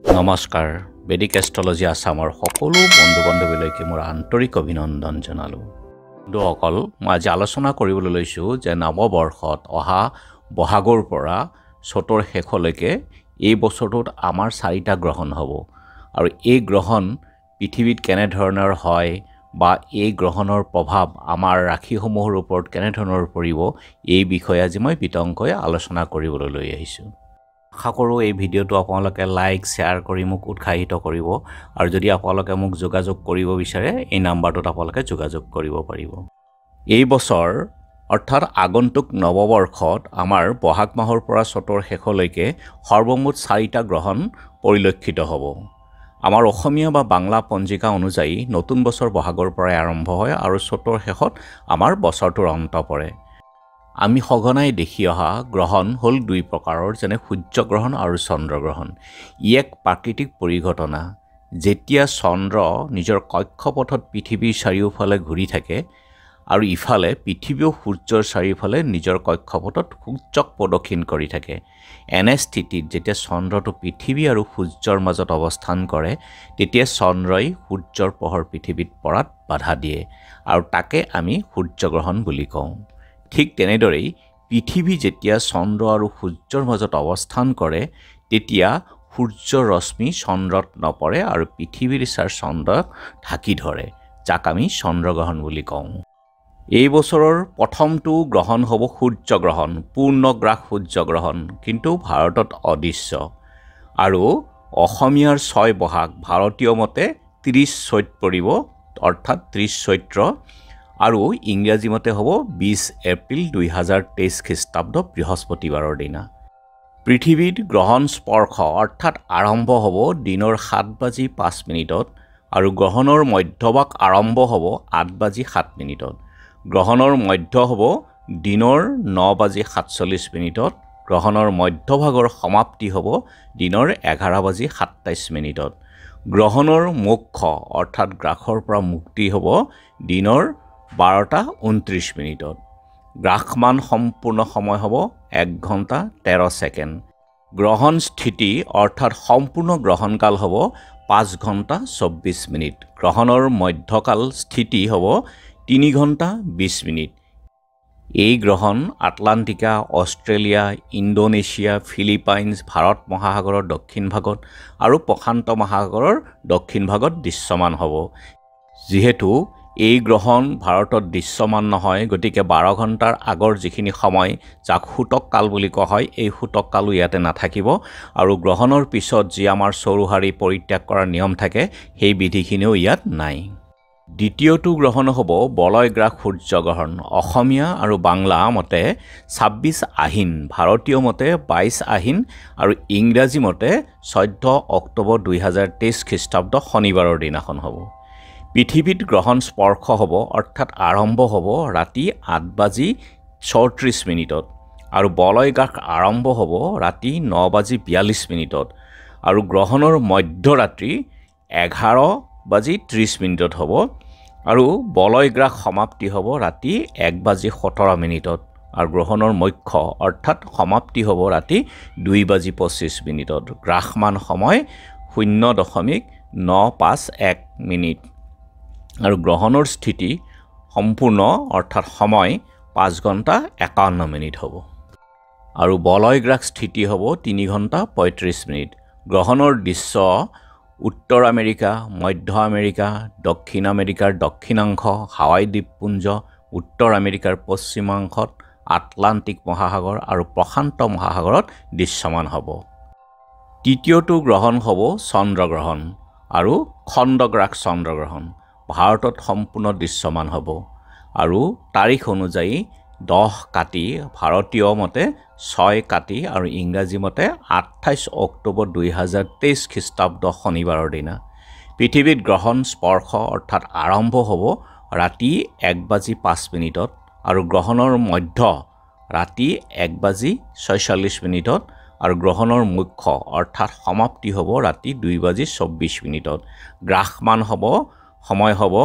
নমস্কাৰ Vedic Astrology আসামৰ সকলো বন্ধু-বান্ধৱীলৈকে মোৰ আন্তৰিক অভিনন্দন জনালো। বন্ধুসকল, মই আজি আলোচনা কৰিবলৈ লৈছো যে নৱবৰ্ষত অহা বহাগৰ পৰা চতৰ শেষলৈকে এই বছৰটোত আমাৰ 4টা গ্ৰহণ হ'ব আৰু এই গ্ৰহণ পৃথিৱীত কেনে ধৰণৰ হয় বা এই গ্ৰহণৰ প্ৰভাৱ আমাৰ ৰাশিসমূহৰ ওপৰত কেনে ধৰণৰ পৰিব এই বিষয়ে আজি মই বিতংকৈ আলোচনা কৰিবলৈ লৈ আহিছো। আশা কৰোঁ এই ভিডিঅ'টো আপোনালোকে লাইক শ্বেয়াৰ কৰি মোক উৎসাহিত কৰিব আৰু যদি আপোনালোকে মোক যোগাযোগ কৰিব বিচাৰে এই নাম্বাৰটোত আপোনালোকে যোগাযোগ কৰিব পাৰিব। এই বছৰ অৰ্থাৎ আগন্তুক নৱবৰ্ষত আমাৰ বহাগ মাহৰ পৰা চতৰ শেষলৈকে সৰ্বমুঠ 4টা গ্ৰহণ পৰিলক্ষিত হ'ব। আমাৰ অসমীয়া বা বাংলা পঞ্জিকা অনুযায়ী নতুন বছৰ বহাগৰ পৰাই আৰম্ভ হয় আৰু চতৰ শেষত আমাৰ বছৰটোৰ অন্ত পৰে। আমি সঘনাই দেখি অহা গ্ৰহণ হ'ল দুই প্ৰকাৰৰ, যেনে সূৰ্য গ্ৰহণ আৰু চন্দ্ৰ গ্ৰহণ। ই এক প্ৰাকৃতিক পৰিঘটনা। যেতিয়া চন্দ্ৰ নিজৰ কক্ষপথত পৃথিৱীৰ চাৰিওফালে ঘূৰি থাকে আৰু ইফালে পৃথিৱীও সূৰ্যৰ চাৰিওফালে নিজৰ কক্ষপথত সূৰ্যক প্ৰদক্ষিণ কৰি থাকে, এনে স্থিতিত যেতিয়া চন্দ্ৰটো পৃথিৱী আৰু সূৰ্যৰ মাজত অৱস্থান কৰে তেতিয়া চন্দ্ৰই সূৰ্যৰ পোহৰ পৃথিৱীত পৰাত বাধা দিয়ে আৰু তাকে আমি সূৰ্যগ্ৰহণ বুলি কওঁ। ঠিক তেনেদৰেই পৃথিৱী যেতিয়া চন্দ্ৰ আৰু সূৰ্যৰ মাজত অৱস্থান কৰে তেতিয়া সূৰ্যৰ ৰশ্মি চন্দ্ৰত নপৰে আৰু পৃথিৱীৰ ছাৰ চন্দ্ৰক ঢাকি ধৰে, যাক আমি চন্দ্ৰগ্ৰহণ বুলি কওঁ। এই বছৰৰ প্ৰথমটো গ্ৰহণ হ'ব সূৰ্যগ্ৰহণ, পূৰ্ণগ্ৰাস সূৰ্যগ্ৰহণ, কিন্তু ভাৰতত অদৃশ্য আৰু অসমীয়াৰ 6 বহাগ, ভাৰতীয় মতে 30 চৈত পৰিব অৰ্থাৎ 30 চৈত্ৰ আৰু ইংৰাজী মতে হ'ব 20 এপ্ৰিল 2023 খ্ৰীষ্টাব্দ বৃহস্পতিবাৰৰ দিনা। পৃথিৱীত গ্ৰহণ স্পৰ্শ অৰ্থাৎ আৰম্ভ হ'ব দিনৰ 7:05 আৰু গ্ৰহণৰ মধ্যভাগ আৰম্ভ হ'ব 8:07। গ্ৰহণৰ মধ্য হ'ব দিনৰ 9:47। গ্ৰহণৰ মধ্যভাগৰ সমাপ্তি হ'ব দিনৰ 11:27। গ্ৰহণৰ মোক্ষ অৰ্থাৎ গ্ৰাসৰ পৰা মুক্তি হ'ব দিনৰ 12:29। গ্ৰাসমান সম্পূৰ্ণ সময় হ'ব 1 ঘণ্টা 13 ছেকেণ্ড। গ্ৰহণ স্থিতি অৰ্থাৎ সম্পূৰ্ণ গ্ৰহণকাল হ'ব 5 ঘণ্টা 24 মিনিট। গ্ৰহণৰ মধ্যকাল স্থিতি হ'ব 3 ঘণ্টা 20 মিনিট। এই গ্ৰহণ Antarctica, Australia, Indonesia, Philippines, Bharat মহাসাগৰৰ দক্ষিণ ভাগত আৰু প্ৰশান্ত মহাসাগৰৰ দক্ষিণ ভাগত দৃশ্যমান হ'ব। যিহেতু এই গ্ৰহণ ভাৰতত দৃশ্যমান নহয়, গতিকে 12 ঘণ্টাৰ আগৰ যিখিনি সময় যাক সূতক কাল বুলি কোৱা হয় এই সূতক কালো ইয়াতে নাথাকিব আৰু গ্ৰহণৰ পিছত যি আমাৰ চৌহাৰি পৰিত্যাগ কৰাৰ নিয়ম থাকে সেই বিধিখিনিও ইয়াত নাই। দ্বিতীয়টো গ্ৰহণ হ'ব বলয়গ্ৰাস সূৰ্যগ্ৰহণ। অসমীয়া আৰু বাংলা মতে 26 আহিন, ভাৰতীয় মতে 22 আহিন আৰু ইংৰাজী মতে 14 অক্টোবৰ 2023 খ্ৰীষ্টাব্দ শনিবাৰৰ দিনাখন হ'ব। পৃথিৱীত গ্ৰহণ স্পৰ্শ হ'ব অৰ্থাৎ আৰম্ভ হ'ব ৰাতি 8:34 আৰু বলয়গ্ৰাস আৰম্ভ হ'ব ৰাতি 9:42 আৰু গ্ৰহণৰ মধ্যৰাত্ৰি 11:30 হ'ব আৰু বলয়গ্ৰাস সমাপ্তি হ'ব ৰাতি 1:17 আৰু গ্ৰহণৰ মুখ্য অৰ্থাৎ সমাপ্তি হ'ব ৰাতি 2:25। গ্ৰাসমান সময় 0.951 মিনিট আৰু গ্ৰহণৰ স্থিতি সম্পূৰ্ণ অৰ্থাৎ সময় 5 ঘণ্টা 51 মিনিট হ'ব আৰু বলয়গ্ৰাস স্থিতি হ'ব 3 ঘণ্টা 35 মিনিট। গ্ৰহণৰ দৃশ্য উত্তৰ আমেৰিকা, মধ্য আমেৰিকা, দক্ষিণ আমেৰিকাৰ দক্ষিণাংশ, হাৱাই দ্বীপপুঞ্জ, উত্তৰ আমেৰিকাৰ পশ্চিমাংশত, আটলাণ্টিক মহাসাগৰ আৰু প্ৰশান্ত মহাসাগৰত দৃশ্যমান হ'ব। তৃতীয়টো গ্ৰহণ হ'ব চন্দ্ৰগ্ৰহণ আৰু খণ্ডগ্ৰাস চন্দ্ৰগ্ৰহণ। ভাৰতত সম্পূৰ্ণ দৃশ্যমান হ'ব আৰু তাৰিখ অনুযায়ী 10 কাতি, ভাৰতীয় মতে 6 কাতি আৰু ইংৰাজী মতে 28 অক্টোবৰ 2023 খ্ৰীষ্টাব্দ শনিবাৰৰ দিনা। পৃথিৱীত গ্ৰহণ স্পৰ্শ অৰ্থাৎ আৰম্ভ হ'ব ৰাতি 1:05 আৰু গ্ৰহণৰ মধ্য ৰাতি 1:46 আৰু গ্ৰহণৰ মুখ্য অৰ্থাৎ সমাপ্তি হ'ব ৰাতি 2:24। গ্ৰাসমান হ'ব সময় হ'ব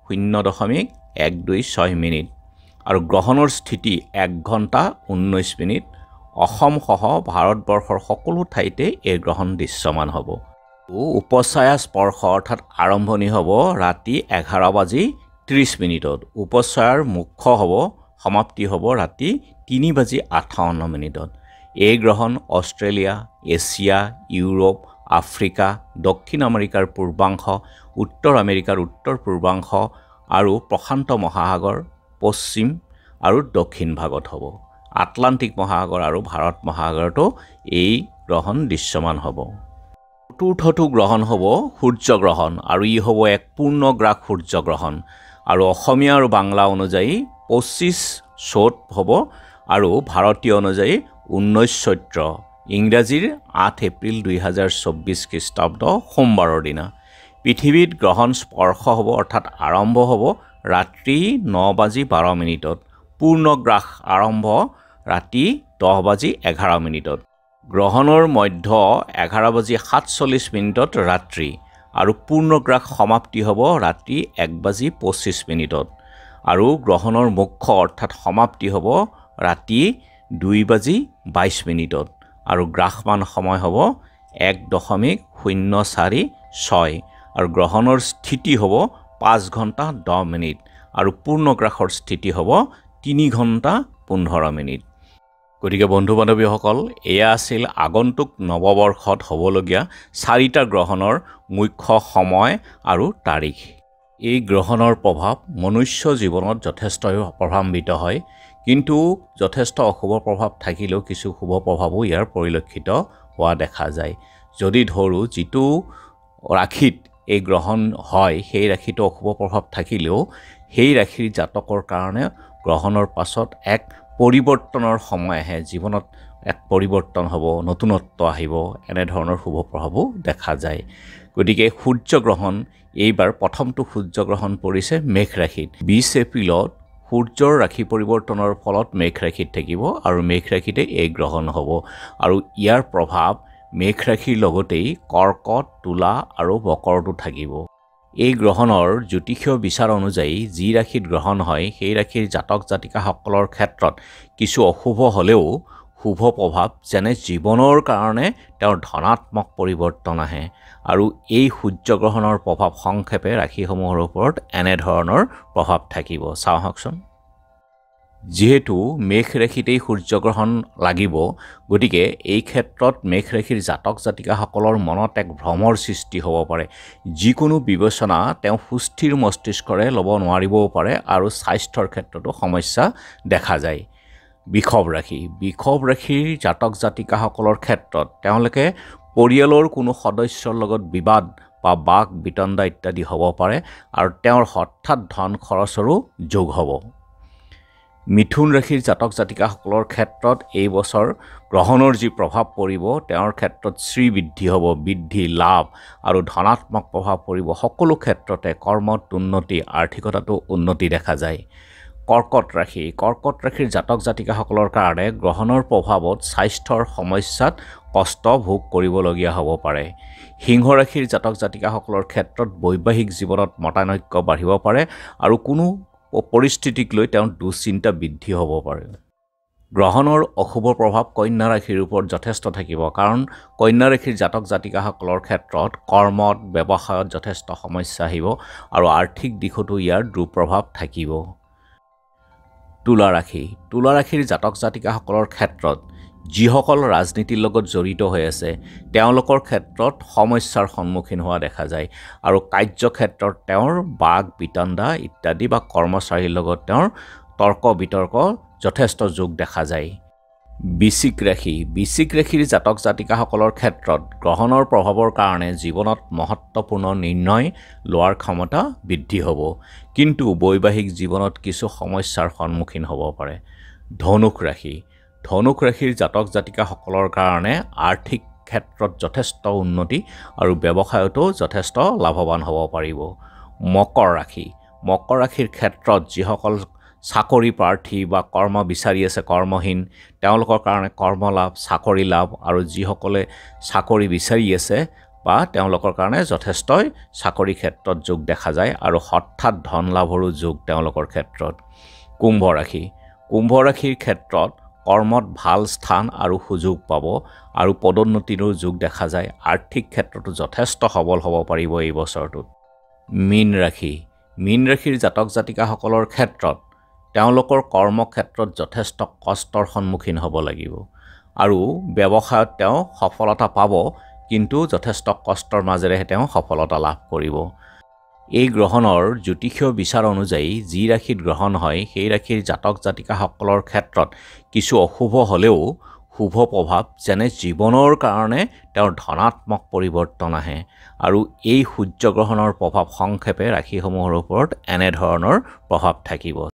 0.126 মিনিট আৰু গ্ৰহণৰ স্থিতি 1 ঘণ্টা 19 মিনিট। অসম সহ ভাৰতবৰ্ষৰ সকলো ঠাইতে এই গ্ৰহণ দৃশ্যমান হ'ব। উপছায়া স্পৰ্শ অৰ্থাৎ আৰম্ভণি হ'ব ৰাতি 11:30 উপছায়াৰ মুখ্য হ'ব সমাপ্তি হ'ব ৰাতি 3:58 এই গ্ৰহণ অষ্ট্ৰেলিয়া, এছিয়া, ইউৰোপ, আফ্ৰিকা, দক্ষিণ আমেৰিকাৰ পূৰ্বাংশ, উত্তৰ আমেৰিকাৰ উত্তৰ পূৰ্বাংশ আৰু প্ৰশান্ত মহাসাগৰ পশ্চিম আৰু দক্ষিণ ভাগত হ'ব। আটলান্টিক মহাসাগৰ আৰু ভাৰত মহাসাগৰতো এই গ্ৰহণ দৃশ্যমান হ'ব। চতুৰ্থটো গ্ৰহণ হ'ব সূৰ্যগ্ৰহণ আৰু ই হ'ব এক পূৰ্ণগ্ৰাস সূৰ্যগ্ৰহণ আৰু অসমীয়া আৰু বাংলা অনুযায়ী 25 চ'ত হ'ব আৰু ভাৰতীয় অনুযায়ী 19 চৈত্ৰ, ইংৰাজীৰ 8 এপ্ৰিল 2024 খ্ৰীষ্টাব্দ সোমবাৰৰ দিনা। পৃথিৱীত গ্ৰহণ স্পৰ্শ হ'ব অৰ্থাৎ আৰম্ভ হ'ব ৰাত্ৰি 9:12 পূৰ্ণগ্ৰাস আৰম্ভ ৰাতি 10:11 গ্ৰহণৰ মধ্য 11:47 ৰাত্ৰি আৰু পূৰ্ণগ্ৰাস সমাপ্তি হ'ব ৰাতি 1:25 আৰু গ্ৰহণৰ মুখ্য অৰ্থাৎ সমাপ্তি হ'ব ৰাতি 2:22 আৰু গ্ৰাসমান সময় হ'ব 1.046 আৰু গ্ৰহণৰ স্থিতি হ'ব 5 ঘণ্টা 10 মিনিট আৰু পূৰ্ণগ্ৰাসৰ স্থিতি হ'ব 3 ঘণ্টা 15 মিনিট। গতিকে বন্ধু বান্ধৱীসকল, এয়া আছিল আগন্তুক নৱবৰ্ষত হ'বলগীয়া 4টা গ্ৰহণৰ মুখ্য সময় আৰু তাৰিখ। এই গ্ৰহণৰ প্ৰভাৱ মনুষ্য জীৱনত যথেষ্ট প্ৰভাৱান্বিত হয়, কিন্তু যথেষ্ট অশুভ প্ৰভাৱ থাকিলেও কিছু শুভ প্ৰভাৱো ইয়াৰ পৰিলক্ষিত হোৱা দেখা যায়। যদি ধৰোঁ যিটো ৰাশিত এই গ্ৰহণ হয় সেই ৰাশিটো অশুভ প্ৰভাৱ থাকিলেও সেই ৰাশিৰ জাতকৰ কাৰণে গ্ৰহণৰ পাছত এক পৰিৱৰ্তনৰ সময় আহে, জীৱনত এক পৰিৱৰ্তন হ'ব, নতুনত্ব আহিব, এনেধৰণৰ শুভ প্ৰভাৱো দেখা যায়। গতিকে সূৰ্যগ্ৰহণ এইবাৰ প্ৰথমটো সূৰ্যগ্ৰহণ পৰিছে মেঘ ৰাশিত। 20 এপ্ৰিলত সূৰ্যৰ ৰাশি পৰিৱৰ্তনৰ ফলত মেঘ ৰাশিত থাকিব আৰু মেঘ ৰাশিতে এই গ্ৰহণ হ'ব আৰু ইয়াৰ প্ৰভাৱ মেঘ ৰাশিৰ লগতেই কৰ্কট, তুলা আৰু মকৰতো থাকিব। এই গ্ৰহণৰ জ্যোতিষীয় বিচাৰ অনুযায়ী যি ৰাশিত গ্ৰহণ হয় সেই ৰাশিৰ জাতক জাতিকাসকলৰ ক্ষেত্ৰত কিছু অশুভ হ'লেও শুভ প্ৰভাৱ, যেনে জীৱনৰ কাৰণে তেওঁৰ ধনাত্মক পৰিৱৰ্তন আহে আৰু এই সূৰ্যগ্ৰহণৰ প্ৰভাৱ সংক্ষেপে ৰাশিসমূহৰ ওপৰত এনেধৰণৰ প্ৰভাৱ থাকিব। চাওঁকচোন, যিহেতু মেঘ ৰাশিতেই সূৰ্যগ্ৰহণ লাগিব, গতিকে এই ক্ষেত্ৰত মেঘ ৰাশিৰ জাতক জাতিকাসকলৰ মনত এক ভ্ৰমৰ সৃষ্টি হ'ব পাৰে। যিকোনো বিবেচনা তেওঁ সুস্থিৰ মস্তিষ্কৰে ল'ব নোৱাৰিবও পাৰে আৰু স্বাস্থ্যৰ ক্ষেত্ৰতো সমস্যা দেখা যায়। বৃষভ ৰাশিৰ জাতক জাতিকাসকলৰ ক্ষেত্ৰত তেওঁলোকে পৰিয়ালৰ কোনো সদস্যৰ লগত বিবাদ বা বাক বিতণ্ডা ইত্যাদি হ'ব পাৰে আৰু তেওঁৰ হঠাৎ ধন খৰচৰো যোগ হ'ব। মিথুন ৰাশিৰ জাতক জাতিকাসকলৰ ক্ষেত্ৰত এই বছৰ গ্ৰহণৰ যি প্ৰভাৱ পৰিব তেওঁৰ ক্ষেত্ৰত শ্ৰীবৃদ্ধি হ'ব, বৃদ্ধি, লাভ আৰু ধনাত্মক প্ৰভাৱ পৰিব। সকলো ক্ষেত্ৰতে কৰ্মত উন্নতি, আৰ্থিকতাতো উন্নতি দেখা যায়। কৰ্কট ৰাশিৰ জাতক জাতিকাসকলৰ কাৰণে গ্ৰহণৰ প্ৰভাৱত স্বাস্থ্যৰ সমস্যাত কষ্ট ভোগ কৰিবলগীয়া হ'ব পাৰে। সিংহ ৰাশিৰ জাতক জাতিকাসকলৰ ক্ষেত্ৰত বৈবাহিক জীৱনত মতানৈক্য বাঢ়িব পাৰে আৰু কোনো পৰিস্থিতিক লৈ তেওঁৰ দুশ্চিন্তা বৃদ্ধি হ'ব পাৰে। গ্ৰহণৰ অশুভ প্ৰভাৱ কন্যা ৰাশিৰ ওপৰত যথেষ্ট থাকিব, কাৰণ কন্যা ৰাশিৰ জাতক জাতিকাসকলৰ ক্ষেত্ৰত কৰ্মত, ব্যৱসায়ত যথেষ্ট সমস্যা আহিব আৰু আৰ্থিক দিশতো ইয়াৰ দুঃপ্ৰভাৱ থাকিব। তুলা ৰাশিৰ জাতক জাতিকাসকলৰ ক্ষেত্ৰত যিসকল ৰাজনীতিৰ লগত জড়িত হৈ আছে তেওঁলোকৰ ক্ষেত্ৰত সমস্যাৰ সন্মুখীন হোৱা দেখা যায় আৰু কাৰ্যক্ষেত্ৰত তেওঁৰ বাক বিতণ্ডা ইত্যাদি বা কৰ্মচাৰীৰ লগত তেওঁৰ তৰ্ক বিতৰ্ক যথেষ্ট যোগ দেখা যায়। বৃশ্চিক ৰাশিৰ জাতক জাতিকাসকলৰ ক্ষেত্ৰত গ্ৰহণৰ প্ৰভাৱৰ কাৰণে জীৱনত মহত্বপূৰ্ণ নিৰ্ণয় লোৱাৰ ক্ষমতা বৃদ্ধি হ'ব, কিন্তু বৈবাহিক জীৱনত কিছু সমস্যাৰ সন্মুখীন হ'ব পাৰে। ধনুক ৰাশিৰ জাতক জাতিকাসকলৰ কাৰণে আৰ্থিক ক্ষেত্ৰত যথেষ্ট উন্নতি আৰু ব্যৱসায়তো যথেষ্ট লাভৱান হ'ব পাৰিব। মকৰ ৰাশিৰ ক্ষেত্ৰত যিসকল চাকৰি প্ৰাৰ্থী বা কৰ্ম বিচাৰি আছে, কৰ্মহীন, তেওঁলোকৰ কাৰণে কৰ্মলাভ, চাকৰি লাভ আৰু যিসকলে চাকৰি বিচাৰি আছে বা তেওঁলোকৰ কাৰণে যথেষ্টই চাকৰি ক্ষেত্ৰত যোগ দেখা যায় আৰু হঠাৎ ধন লাভৰো যোগ তেওঁলোকৰ ক্ষেত্ৰত। কুম্ভ ৰাশিৰ ক্ষেত্ৰত কৰ্মত ভাল স্থান আৰু সুযোগ পাব আৰু পদোন্নতিৰো যোগ দেখা যায়। আৰ্থিক ক্ষেত্ৰতো যথেষ্ট সবল হ'ব পাৰিব এই বছৰটোত। মীন ৰাশিৰ জাতক জাতিকাসকলৰ ক্ষেত্ৰত তেওঁলোকৰ কৰ্মক্ষেত্ৰত যথেষ্ট কষ্টৰ সন্মুখীন হ'ব লাগিব আৰু ব্যৱসায়ত তেওঁ সফলতা পাব, কিন্তু যথেষ্ট কষ্টৰ মাজেৰেহে তেওঁ সফলতা লাভ কৰিব। এই গ্ৰহণৰ জ্যোতিষীয় বিচাৰ অনুযায়ী যি ৰাশিত গ্ৰহণ হয় সেই ৰাশিৰ জাতক জাতিকাসকলৰ ক্ষেত্ৰত কিছু অশুভ হ'লেও শুভ প্ৰভাৱ, যেনে জীৱনৰ কাৰণে তেওঁৰ ধনাত্মক পৰিৱৰ্তন আহে। আৰু এই সূৰ্যগ্ৰহণৰ প্ৰভাৱ সংক্ষেপে ৰাশিসমূহৰ ওপৰত এনেধৰণৰ প্ৰভাৱ থাকিব।